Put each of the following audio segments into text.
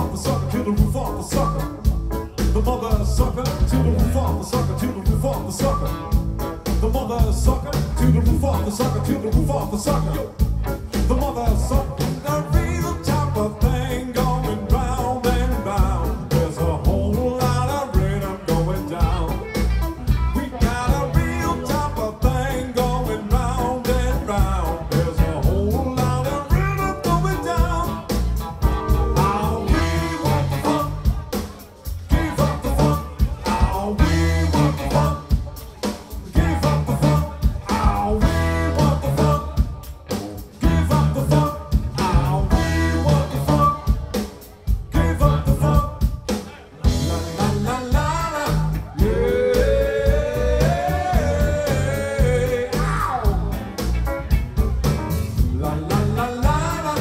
off the sucker, till the roof off the sucker. The mother sucker, till the roof off the sucker, till the roof off the sucker. The mother sucker, till the roof off the sucker, till the roof off the sucker. The mother sucker, the real type of thing going round and round. There's a whole lot of rhythm going down. We got a real type of thing going round and round. There's a whole lot of rhythm going down. Oh, we want the funk, give up the funk. Oh, we want the funk, give up the funk. Oh, we want the funk, give up the funk. Oh, we want the funk, give up the funk. La la la la la, yeah. Ow. La la la la la,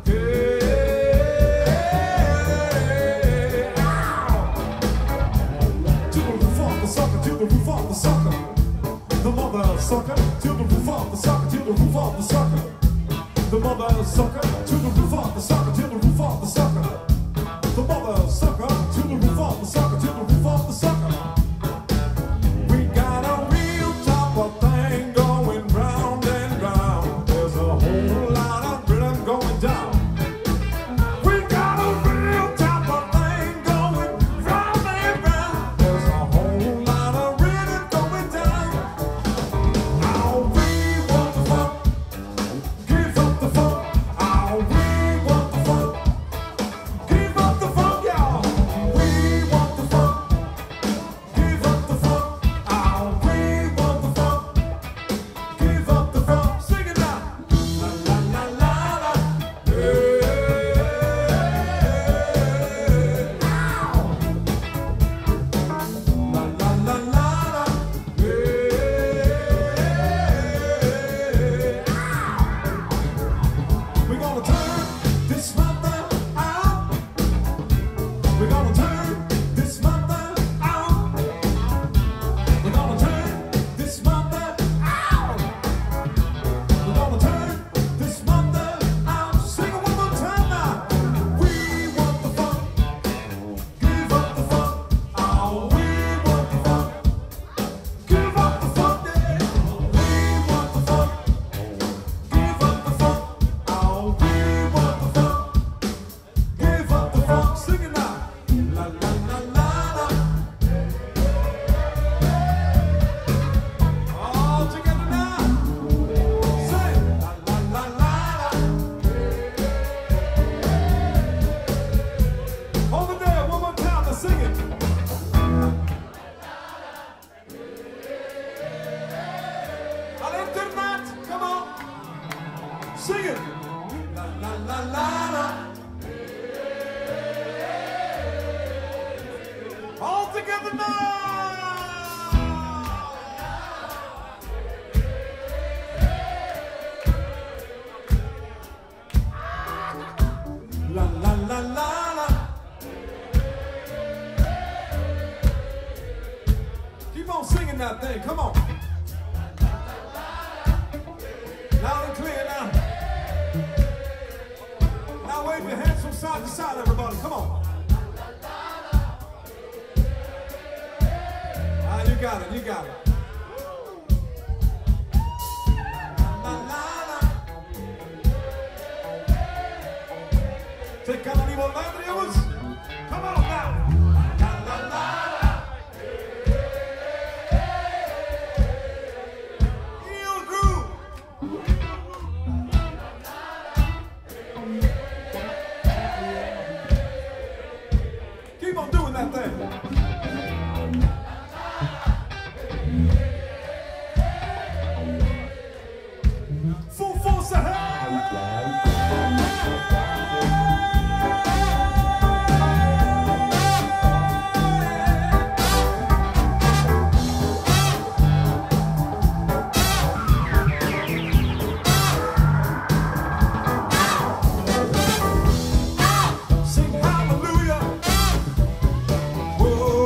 yeah. Ow. To the roof off the sucker, to the roof off the sucker. The mother sucker, to the roof off the sucker, to the roof off the sucker. The mother sucker, to the roof off the sucker, to the roof off the sucker. The mother sucker, to the roof off the sucker, to the roof off the sucker. We got a real type of thing going round and round. There's a whole lot of rhythm going down. We got a real type of thing going round and round. There's a whole lot of rhythm going down. Oh, we want the funk, give up the funk. Oh, we want the funk, give up the funk, y'all. We want the funk, give up the funk. Oh, we want the funk, give up the funk. Sing it now. La la la la la. Hey. Ow. La la la la la. Hey. Ow. We're gonna turn this mother out. We're gonna turn this mother out. We're gonna turn this mother out. We're gonna turn this mother out. Sing it one more time now. We want the funk, give up the funk. Oh, we want the funk, give up the funk. Yeah. We want the funk, give up the funk. Oh, we want the funk, give up the funk. Sing it now. La la la la la. All together now. Say la la la la la. Over there, one more time to sing it. All'internet, come on. Sing it. La la la la la. All together now. La la la la la. Keep on singing that thing. Come on. Loud and clear now. Now wave your hands from side to side, everybody. Come on. Ah, you got it. You got it. La la la. Take on evil landrios. Come on now. La la la la. Heel groove. Keep on doing that thing. Full force ahead. Sing hallelujah. Whoa.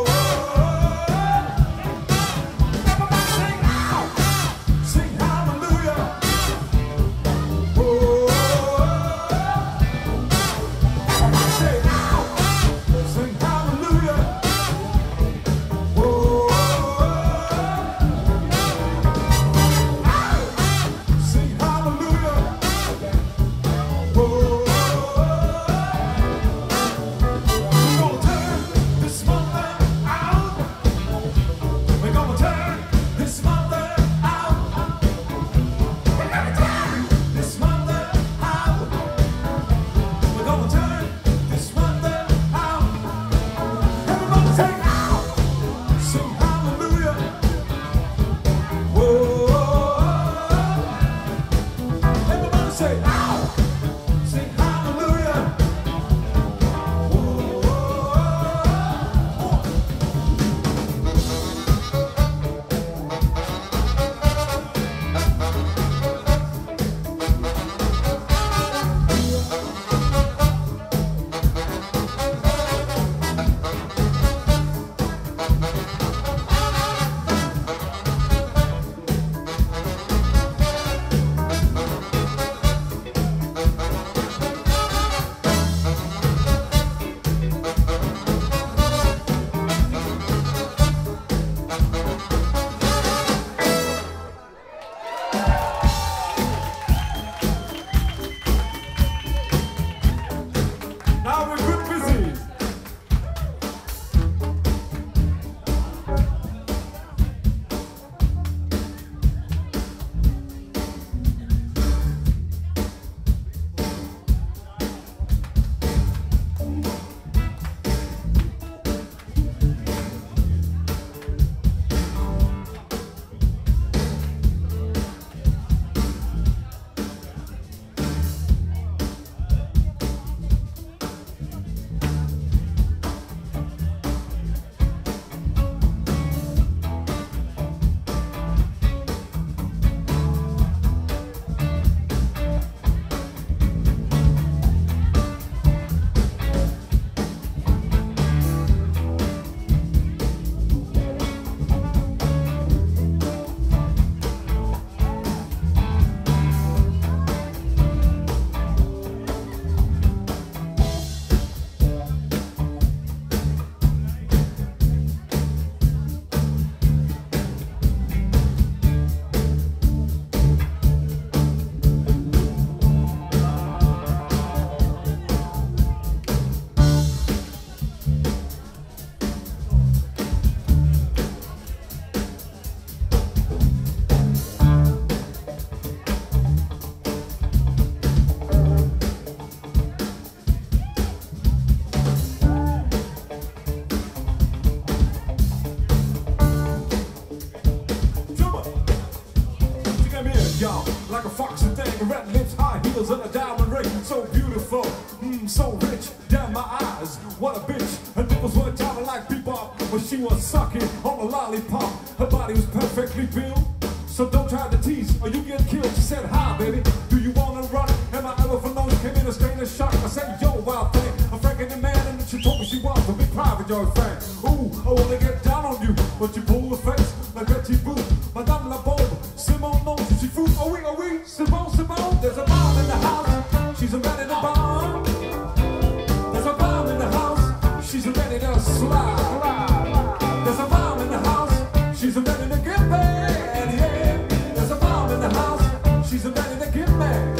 what a bitch. Her nipples were driving like bebop when she was sucking on a lollipop. Her body was perfectly built, so don't try to tease or you get killed. She said, hi, baby, do you wanna run? And my elephant nose came in a strain of shock. I said, yo, wild thing, I'm franking the man. And she told me she was a big private joy fan. Ooh, I wanna get down on you, but you pull the face like Betty Boo. Madame La Bombe, Simone knows she food. Oh, oui, Simone, Simone. There's a bomb in the house, she's a man in the bomb. There's a bomb in the house, she's ready to slide. There's a bomb in the house, she's ready to get mad, yeah. There's a bomb in the house, she's ready to get mad.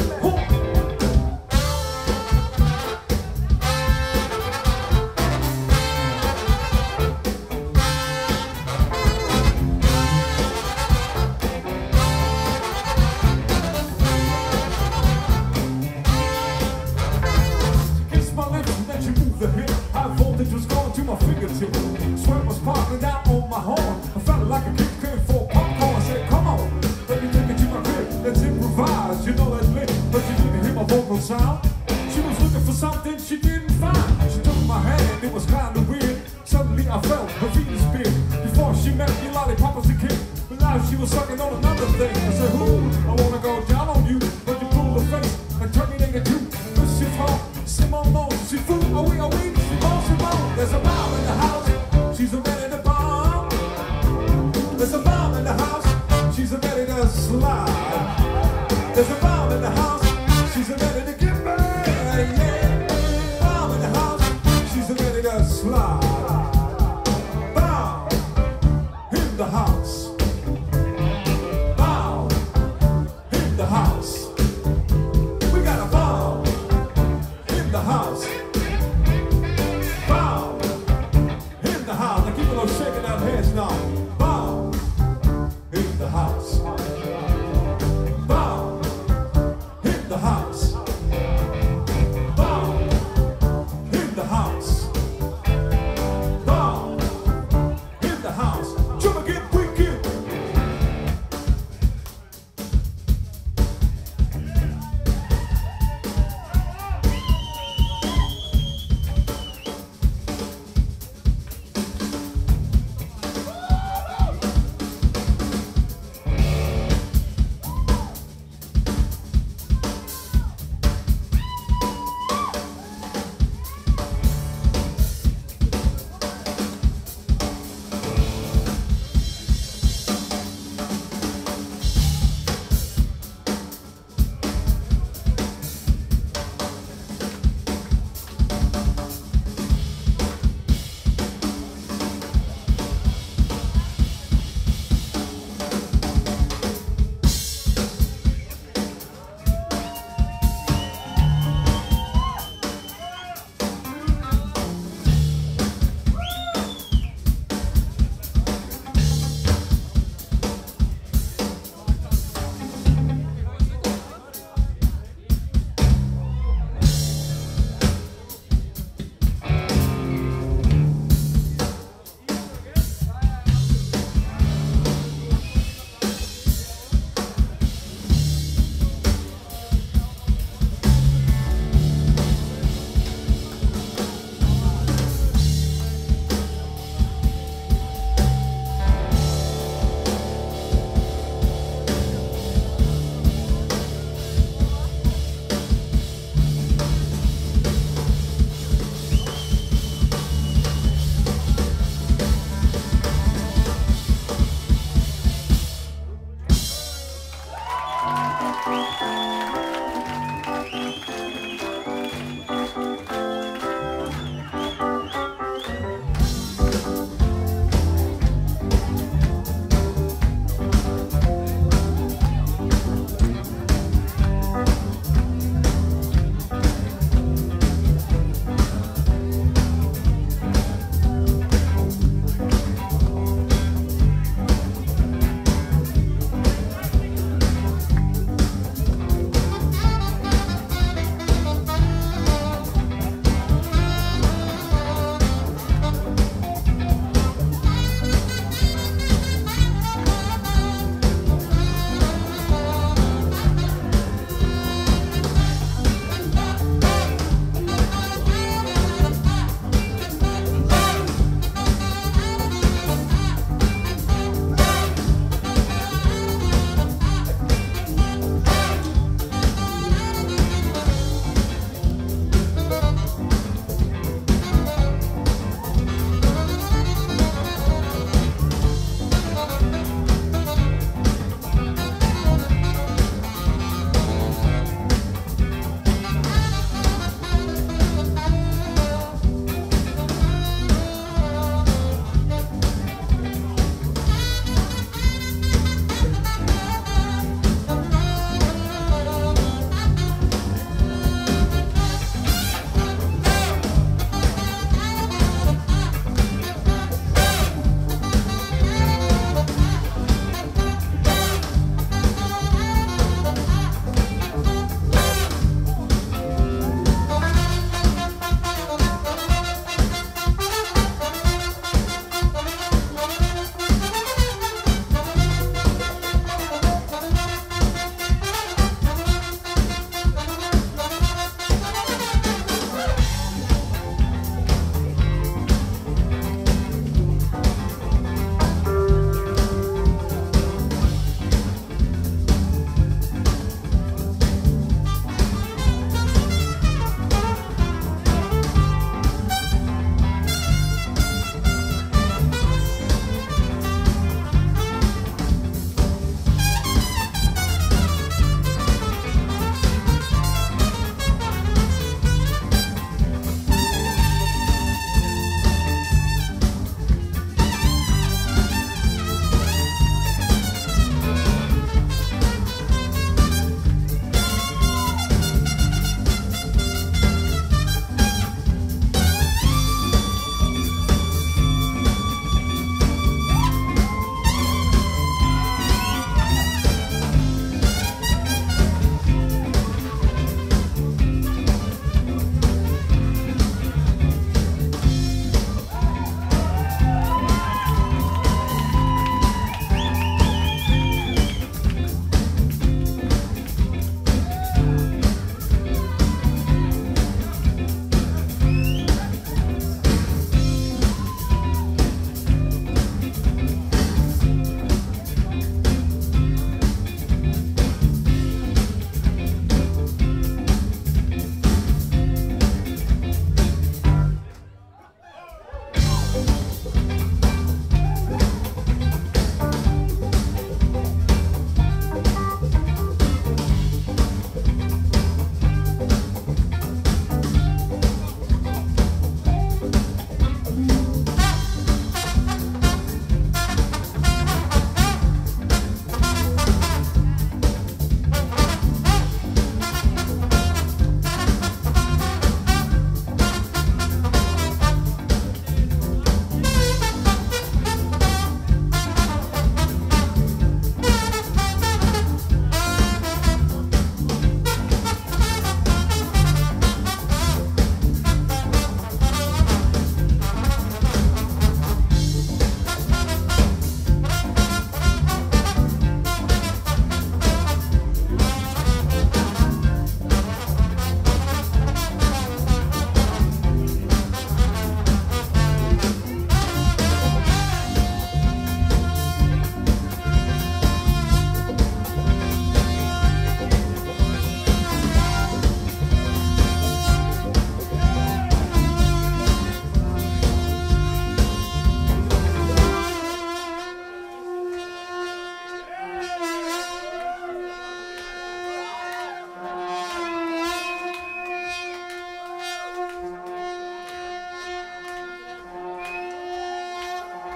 Sweat was sparkling down on my horn. I felt like a kid came for popcorn. I said, come on, let me take it to my crib. Let's improvise, you know that's lit. But you didn't hear my vocal sound. She was looking for something she didn't find. She took my hand, it was kind of weird. Suddenly I felt her feet spear. Before she met me, lollipop was a kid. But now she was sucking on another thing. I said, ooh, I wanna go down on you. But you pull the face like Terminator 2. This shit's hard, Simone knows. She fool, oh we, Simone. There's a bomb in the house, she's ready to bomb. There's a bomb in the house, she's ready to slide. There's a bomb in the house, she's ready to get mad, yeah. Bomb in the house, she's ready to slide. Bomb in the house. Bomb in the house. We got a bomb in the house. Shaking that heads now. Bomb in the house. Bomb in the house. Bomb in the house.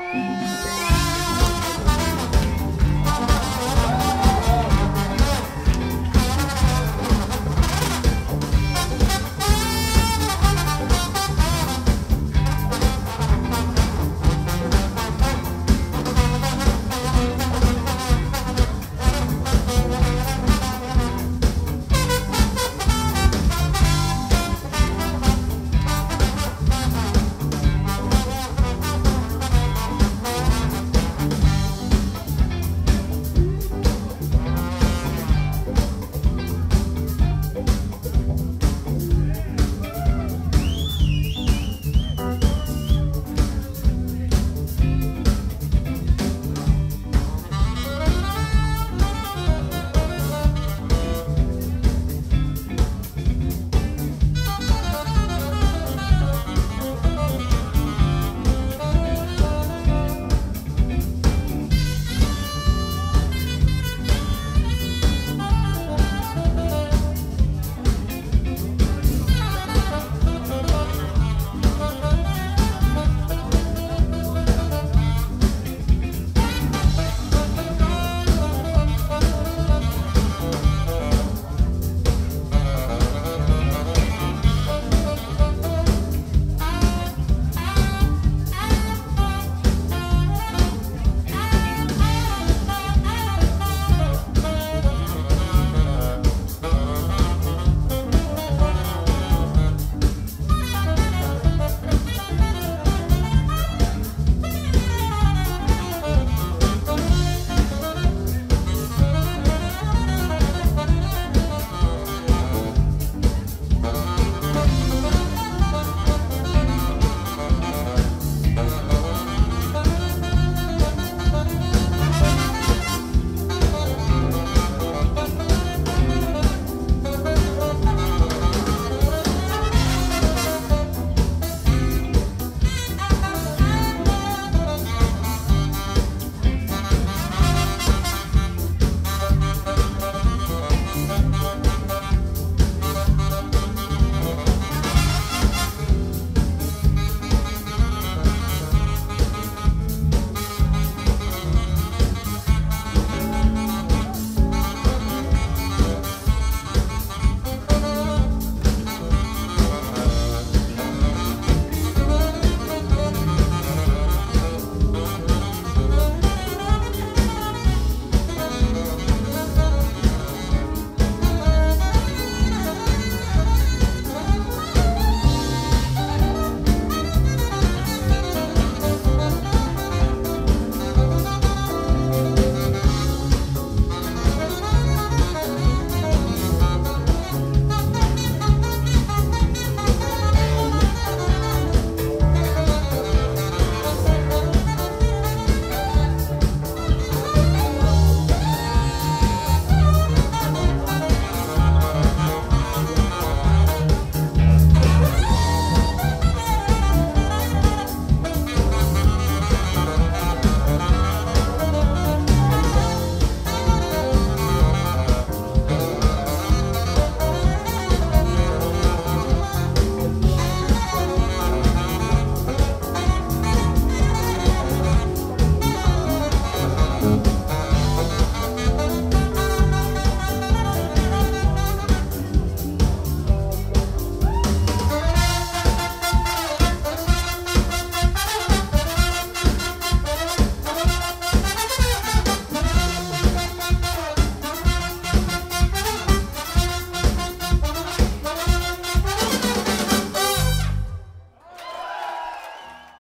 Bye.